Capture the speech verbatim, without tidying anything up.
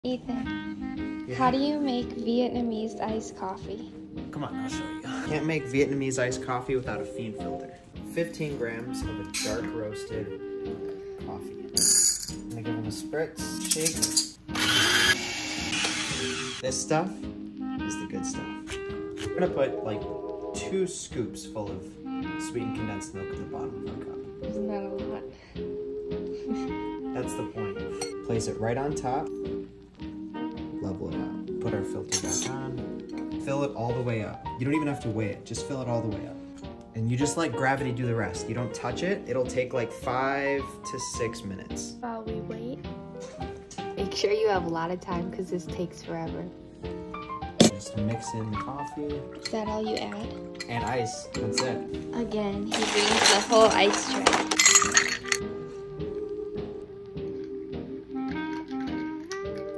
Ethan, Yeah. how do you make Vietnamese iced coffee? Come on, I'll show you. Can't make Vietnamese iced coffee without a fiend filter. fifteen grams of a dark roasted coffee. I'm gonna give them a spritz, shake. This stuff is the good stuff. I'm gonna put like two scoops full of sweetened condensed milk at the bottom of our cup. Isn't that a lot? That's the point. Place it right on top. Level it out. Put our filter back on. Fill it all the way up. You don't even have to weigh it. Just fill it all the way up. And you just let gravity do the rest. You don't touch it. It'll take like five to six minutes. While we wait. Make sure you have a lot of time because this takes forever. Just mix in the coffee. Is that all you add? And ice. That's it. Again, he brings the whole ice tray.